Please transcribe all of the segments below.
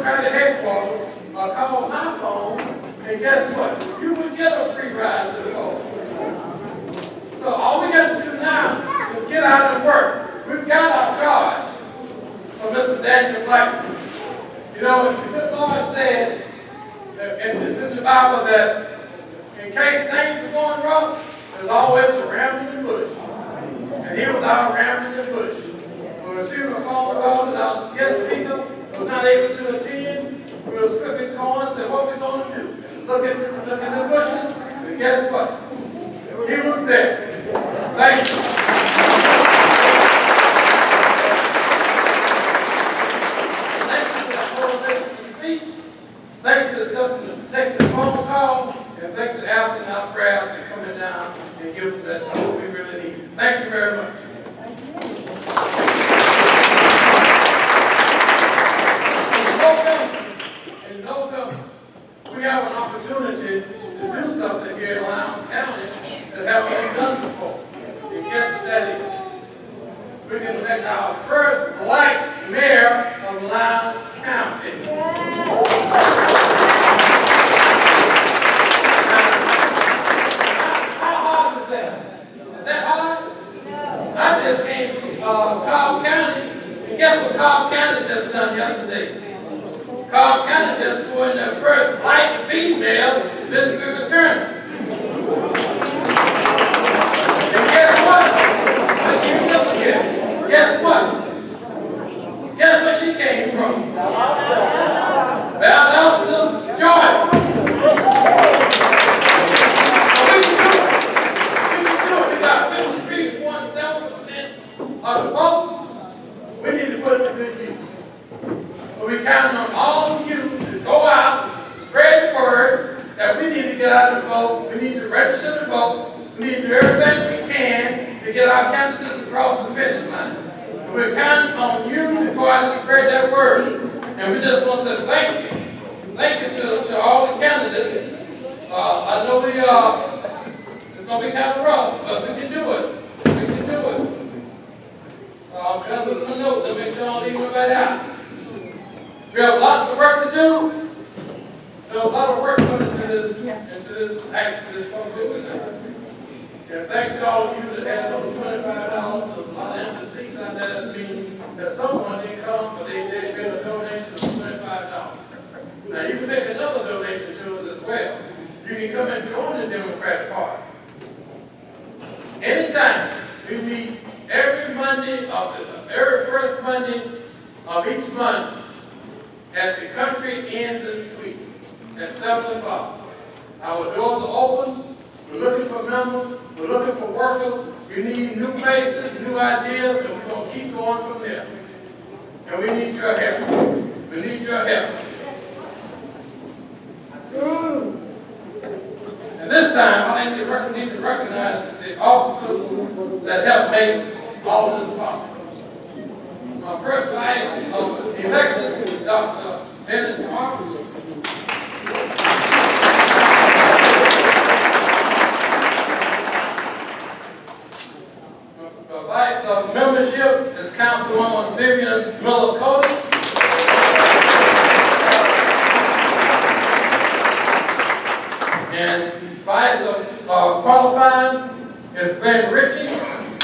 Democratic headquarters or call my phone, and guess what? You would get a free ride to the polls. So all we got to do now is get out and work. We've got our charge from Mr. Daniel Blackman. You know, the good Lord said, and it's in the Bible, that in case things are going wrong, there's always a ram in the bush. And he was out ram in the bush. When we received a phone call that our guest speaker was not able to attend, we was cooking corn and said, what are we going to do? Look at the bushes, and guess what? He was there. Thank you. Thank you for that motivational speech. Thank you for taking the phone call. And thanks for asking our prayers and coming down and giving us that hope we really need. Thank you very much. In November, we have an opportunity to do something here in Lowndes County that haven't been done before. And guess what that is? We're going to make our first black mayor of Lowndes County. How hard is that? Is that hard? No. I just came from Cobb County, and guess what Cobb County just done yesterday? Cobb County just swore in their first black female district attorney. And guess what? Let's give you something here. Guess what? Guess where she came from? Valdosta, Georgia. We can do it. We got 53.7% of the votes. We need to put it to good use. So we count on all of you to go out, spread the word that we need to get out and vote. We need to register to vote. We need to do everything we can to get our candidates across the finish line. And we're counting on you to go out and spread that word. And we just want to say thank you. Thank you to all the candidates. I know it's going to be kind of rough, but we can do it. We can do it. We got to look at the notes and make sure I don't leave nobody out. We have lots of work to do. There's a lot of work put into this act, this function. And thanks to all of you that had those $25. There's a lot of empty seats out there that mean that someone didn't come, but they made a donation of $25. Now you can make another donation to us as well. You can come and join the Democratic Party. Anytime. We meet every first Monday of each month at the Country Inns and Suites at 7 o'clock. Our doors are open. We're looking for members. We're looking for workers. We need new faces, new ideas, and we're going to keep going from there. And we need your help. We need your help. And this time, I think we need to recognize the officers that helped make all of this possible. My first vice of elections is Dr. Dennis Marcus. The vice of membership is Councilwoman Vivian Miller-Cody. And vice of qualifying is Glenn Ritchie.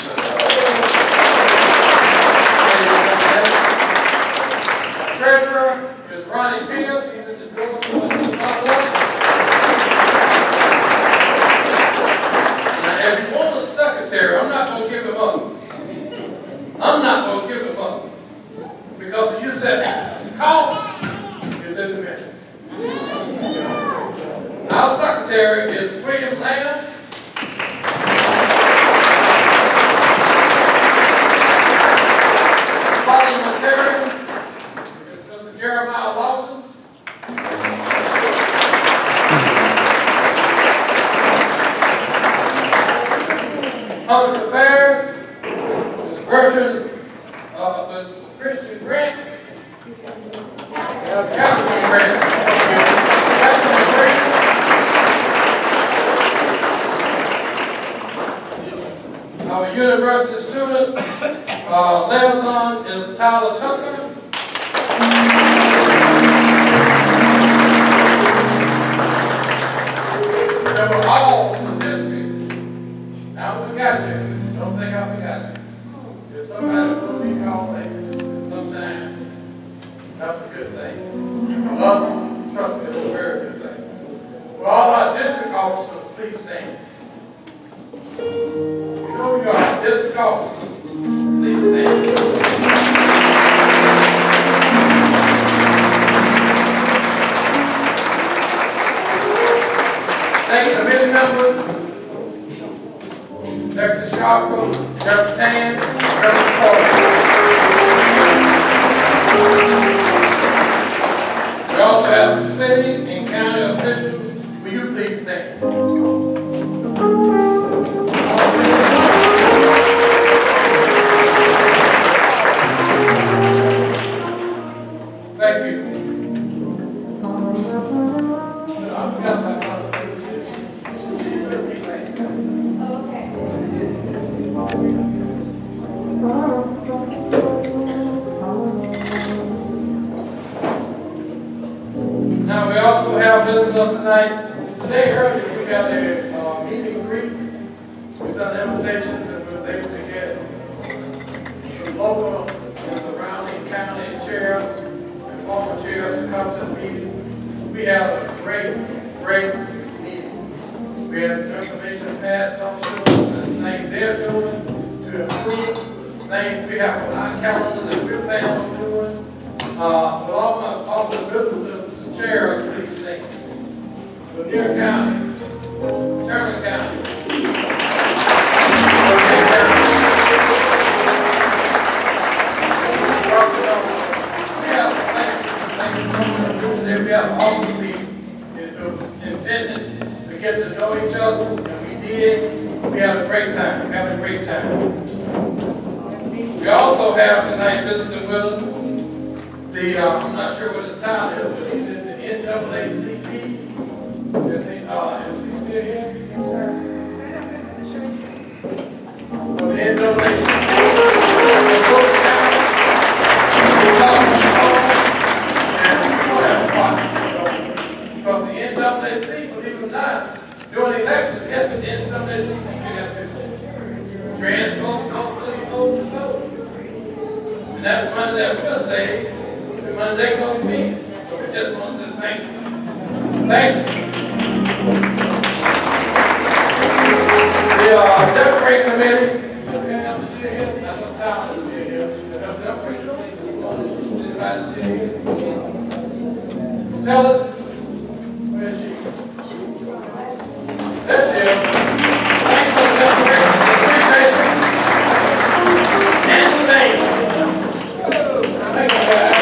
Treasurer is Ronnie Pierce. He's in the door. Now, if you want a secretary, I'm not going to give him up. I'm not going to give him up. Because if you said, call, it's in the message. Our secretary is William Lamb. Parliamentarian is Mr. Jeremiah Lawson. Public Affairs is Bertrand Christian Grant. Catherine Grant. Catherine Grant. Our university student, liaison is Tyler Tucker. good thing. For us, trust me, it's a very good thing. For all our district officers, please stand. You know we are district officers. Please stand. Thank you, committee members. Dexter Sharper, Reverend Tan, Reverend Porter. We also have some city and county officials. Will you please stand? Thank you. Now we also have visitors tonight. Today earlier we had a meet and greet. We sent invitations and we were able to get some local and surrounding county chairs and former chairs to come to the meeting. We had a great meeting. We had some information passed on to us and things they're doing to improve things we have on our calendar that we're planning on doing. But all the visitors, chairs, please stand. Lanier County, Turner County, we have all the meetings. It was intended to get to know each other, and we did. We had a great time. We had a great time. We also have tonight visiting with us I'm not sure what his town is, but he's in the NAACP. Is he still here? Yes, sir. For the NAACP. Because the NAACP, believe it or not, during the election, yes, the NAACP trans vote, vote. And that's money that we'll save. Money they gonna spend. So we just want to say thank you. Thank you. The Democrat committee. I'm still here. That's what town is still here. The Democrat committee this morning. Everybody still here. Tell us where is she? There she is. Thanks for the Democrat. Appreciate you. And the name. Thank you, guys.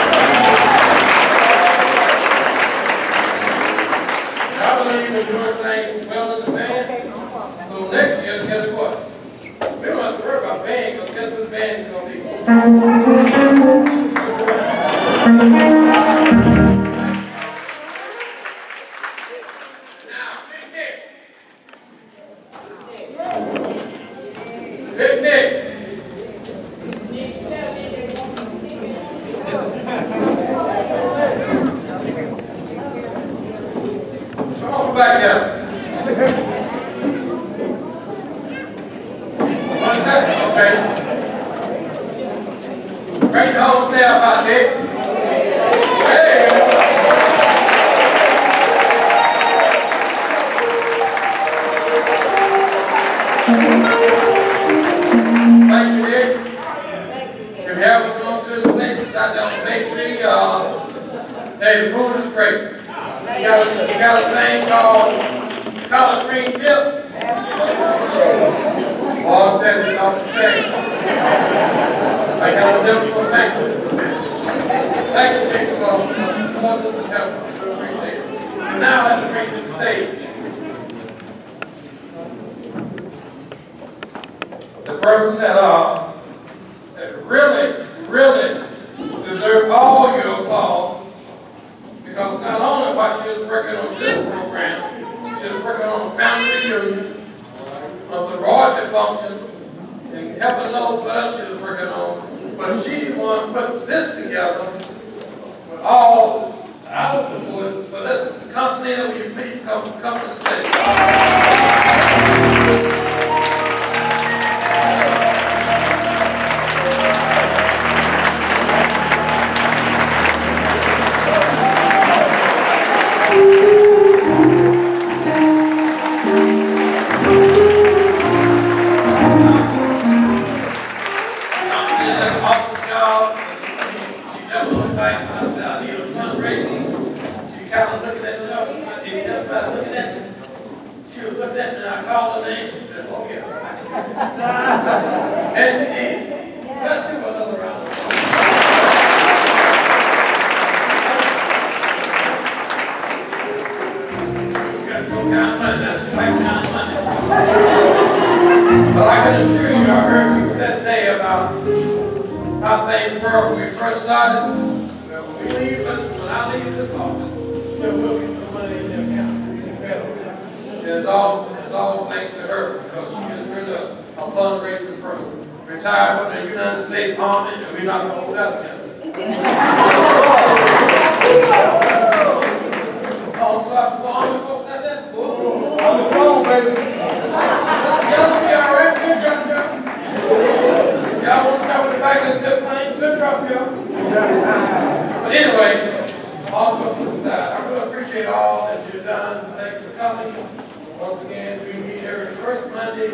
Doing things well in advance. So next year, guess what? We don't have to worry about band, because guess what band is going to be? Now, Big Nick. Big Nick. Come on back here. Okay. Bring the whole staff out there. Hey. Thank you, Nick. If you have us on to the places out there on Bay Tree, hey, the food is great. You got a thing called collard green dip. All that is off the chain. I got a dip for thank you. Thank you, Nick, for coming to the temple. We appreciate it. Now I have to bring to the stage the person that really deserve all your applause. Because not only while she was working on this program, she was working on a family reunion, a sorority function, and heaven knows what else she was working on. But she wanted to put this together with all our support. So let's, Constantine, will you please come to the stage? kind of looking at the notes. If you just started looking at me, she was looking at me and I called her name. She said, oh yeah. And she did. Let's give her another round of applause. She got no kind of money now. She like kind of money. But I can assure you, I heard people that day about how things were when we first started. When we leave, when I leave this office, there will be some money in the account. And it's all thanks to her because she is really a fundraising person. Retired from the United States Army, and we're not going to hold that against her. Oh, so I some Army folks like that? I was strong, baby. Y'all be all right. Good drop, y'all. Y'all want to come with the back of the good plane? Good drop, y'all. But anyway, all put to the side. I really appreciate all that you've done. Thanks for coming. Once again, we meet every first Monday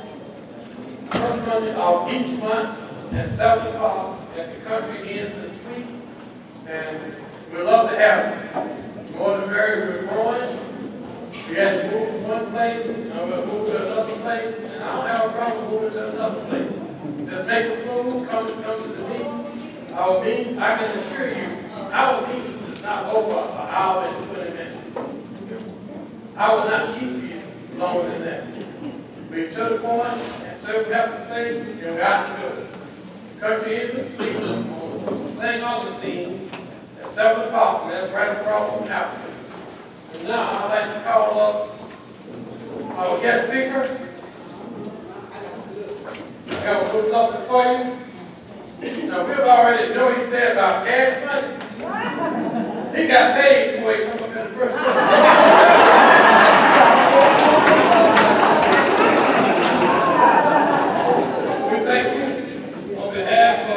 of each month at 7 o'clock at the Country Inns and Suites. And we'd love to have you. More than merry, we're growing. We had to move from one place, and we'll move to another place. And I don't have a problem moving to another place. Just make us move, come to the meetings. Our meetings, I can assure you, our meetings is not over an hour and 20 minutes. I will not keep you longer than that. We to the point, and so we have to say, you got to do it. Country Inns and Suites on St. Augustine at 7 o'clock, and that's right across from Africa. And now I'd like to call up our guest speaker. I'm going to put something for you. Now, we've already know he said about gas money. He got paid before he come up in the first place. We thank you on behalf of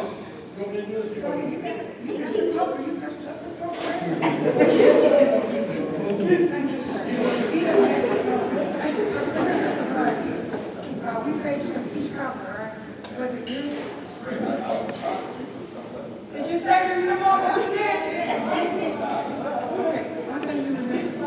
we paid some each cover, right? Was it good? Did you say there's some more what you did? Okay, one thing you remember.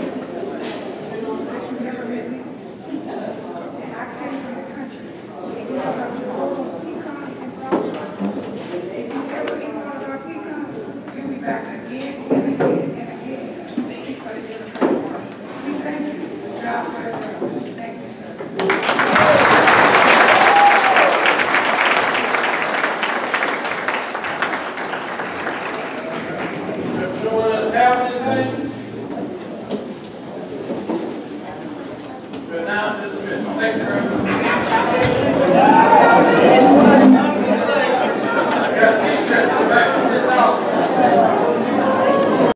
You never met me. And I came from the country. And you have a pecan and salt. If you ever eat one of our pecans, you'll be back again and again and again. Thank you for the different work. We thank you. God bless you. Thank you, sir. Now dismissed. Thank you very much.